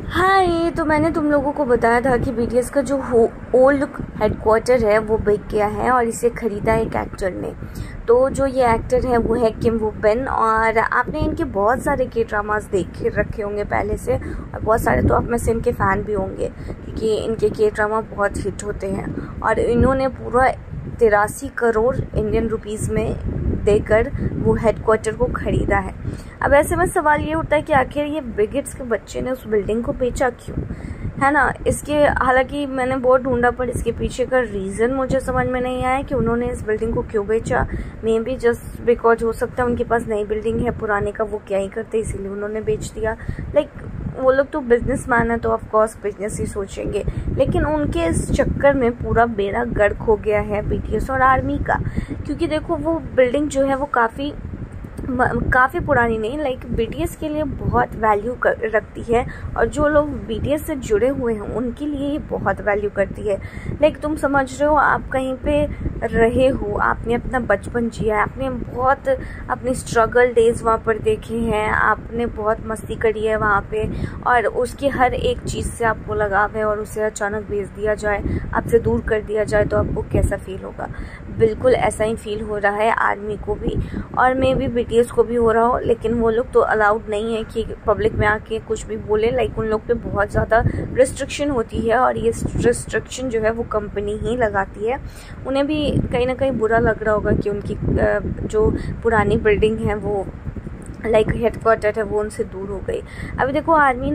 हाय, तो मैंने तुम लोगों को बताया था कि बीटीएस का जो ओल्ड हेडक्वार्टर है वो बिक गया है और इसे ख़रीदा एक एक्टर ने। तो जो ये एक्टर है वो है किम वू बिन, और आपने इनके बहुत सारे के ड्रामास देख रखे होंगे पहले से, और बहुत सारे तो आप में से इनके फ़ैन भी होंगे क्योंकि इनके के ड्रामा बहुत हिट होते हैं। और इन्होंने पूरा 83 करोड़ इंडियन रुपीज़ में देकर वो हेडक्वार्टर को ख़रीदा है। अब ऐसे में सवाल ये उठता है कि आखिर ये बिल गेट्स के बच्चे ने उस बिल्डिंग को बेचा क्यों, है ना। इसके हालांकि मैंने बहुत ढूंढा पर इसके पीछे का रीज़न मुझे समझ में नहीं आया कि उन्होंने इस बिल्डिंग को क्यों बेचा। मे बी जस्ट बिकॉज हो सकता है उनके पास नई बिल्डिंग है, पुराने का वो क्या ही करते इसीलिए उन्होंने बेच दिया। वो लोग तो बिजनेसमैन है तो ऑफ कोर्स बिजनेस ही सोचेंगे, लेकिन उनके इस चक्कर में पूरा बेड़ा गर्क हो गया है बीटीएस और आर्मी का। क्योंकि देखो वो बिल्डिंग जो है वो काफ़ी पुरानी नहीं, बीटीएस के लिए बहुत वैल्यू रखती है, और जो लोग बीटीएस से जुड़े हुए हैं उनके लिए ये बहुत वैल्यू करती है। तुम समझ रहे हो, आप कहीं पे रहे हो, आपने अपना बचपन जिया है, आपने बहुत अपनी स्ट्रगल डेज वहाँ पर देखे हैं, आपने बहुत मस्ती करी है वहाँ पे, और उसकी हर एक चीज़ से आपको लगाव है, और उसे अचानक भेज दिया जाए, आपसे दूर कर दिया जाए तो आपको कैसा फील होगा। बिल्कुल ऐसा ही फील हो रहा है आर्मी को भी, और मे बी बीटीएस को भी हो रहा हो, लेकिन वो लोग तो अलाउड नहीं है कि पब्लिक में आके कुछ भी बोले। उन लोग पे बहुत ज़्यादा रिस्ट्रिक्शन होती है, और ये रिस्ट्रिक्शन जो है वो कंपनी ही लगाती है। उन्हें भी कहीं ना कहीं बुरा लग रहा होगा कि उनकी जो पुरानी बिल्डिंग है वो हेडक्वार्टर है वो उनसे दूर हो गई। अभी देखो आर्मी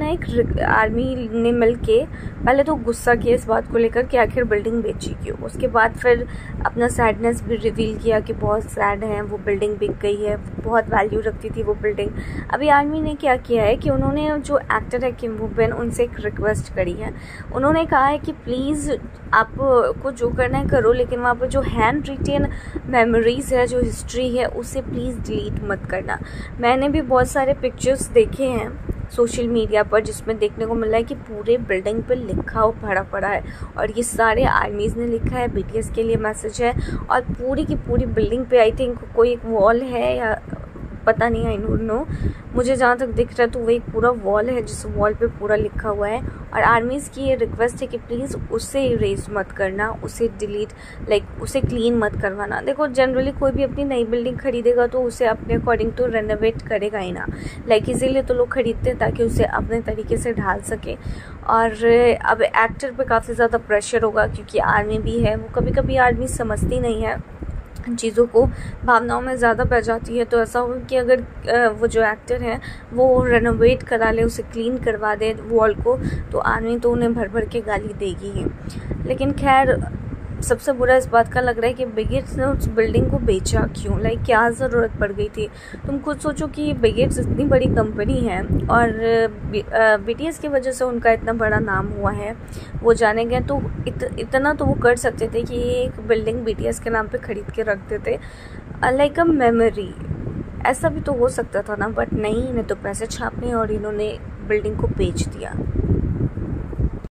ने मिल के पहले तो गुस्सा किया इस बात को लेकर कि आखिर बिल्डिंग बेची क्यों। उसके बाद फिर अपना सैडनेस भी रिवील किया कि बहुत सैड है, वो बिल्डिंग बिक गई है, बहुत वैल्यू रखती थी वो बिल्डिंग। अभी आर्मी ने क्या किया है कि उन्होंने जो एक्टर है किम वू बिन उनसे एक रिक्वेस्ट करी है। उन्होंने कहा है कि प्लीज़ आपको जो करना है करो, लेकिन वहाँ पर जो हैंड रिटेन मेमोरीज है, जो हिस्ट्री है, उसे प्लीज़ डिलीट मत करना। मैंने भी बहुत सारे पिक्चर्स देखे हैं सोशल मीडिया पर जिसमें देखने को मिल रहा है कि पूरे बिल्डिंग पर लिखा भरा पड़ा है, और ये सारे आर्मीज़ ने लिखा है, बीटीएस के लिए मैसेज है। और पूरी की पूरी बिल्डिंग पे आई थिंक कोई एक वॉल है या पता नहीं, आई डोंट नो, मुझे जहाँ तक दिख रहा है तो वो एक पूरा वॉल है जिस वॉल पे पूरा लिखा हुआ है। और आर्मीज़ की ये रिक्वेस्ट है कि प्लीज़ उसे इरेज मत करना, उसे डिलीट उसे क्लीन मत करवाना। देखो जनरली कोई भी अपनी नई बिल्डिंग खरीदेगा तो उसे अपने अकॉर्डिंग तो रेनोवेट करेगा ही ना, इसीलिए तो लोग खरीदते हैं ताकि उसे अपने तरीके से ढाल सके। और अब एक्टर पे काफ़ी ज़्यादा प्रेशर होगा क्योंकि आर्मी भी है, वो कभी कभी आर्मी समझती नहीं है चीज़ों को, भावनाओं में ज़्यादा बह जाती है। तो ऐसा हो कि अगर वो जो एक्टर है वो रेनोवेट करा ले, उसे क्लीन करवा दे वॉल को, तो आर्मी तो उन्हें भर भर के गाली देगी ही। लेकिन खैर सबसे बुरा इस बात का लग रहा है कि बिल गेट्स ने उस बिल्डिंग को बेचा क्यों, क्या ज़रूरत पड़ गई थी। तुम खुद सोचो कि बिल गेट्स इतनी बड़ी कंपनी है और बीटीएस की वजह से उनका इतना बड़ा नाम हुआ है, वो जाने गए, तो इतना तो वो कर सकते थे कि एक बिल्डिंग बीटीएस के नाम पे खरीद के रख देते, लाइक अ मेमोरी। ऐसा भी तो हो सकता था ना, बट नहीं, इन्हें तो पैसे छापने और इन्होंने बिल्डिंग को बेच दिया।